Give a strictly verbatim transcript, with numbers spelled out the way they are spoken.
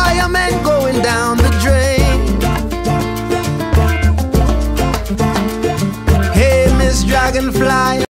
firemen going down the drain. Hey, Miss Dragonfly.